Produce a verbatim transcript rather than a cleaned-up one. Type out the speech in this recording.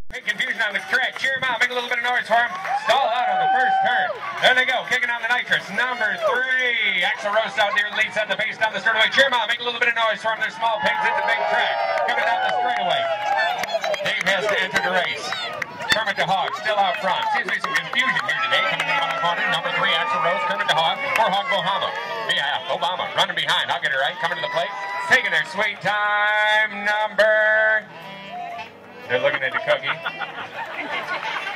Big confusion on the track. Cheer him out. Make a little bit of noise for him. Stall out on the first turn. There they go. Kicking on the nitrous. Number three. Axl Rose out there leads at the base down the straightaway. Cheer him out. Make a little bit of noise for him. They're small pigs at the big track. Coming down the straightaway. Dave has to enter the race. Kermit the Hog still out front. Seems to be some confusion here today. Coming down the corner. Number three. Axl Rose. Kermit the Hog. Or Hog Bahama. Yeah, Obama. Running behind. I'll get it right. Coming to the plate. Taking their sweet time. Number... They're looking at the cookie.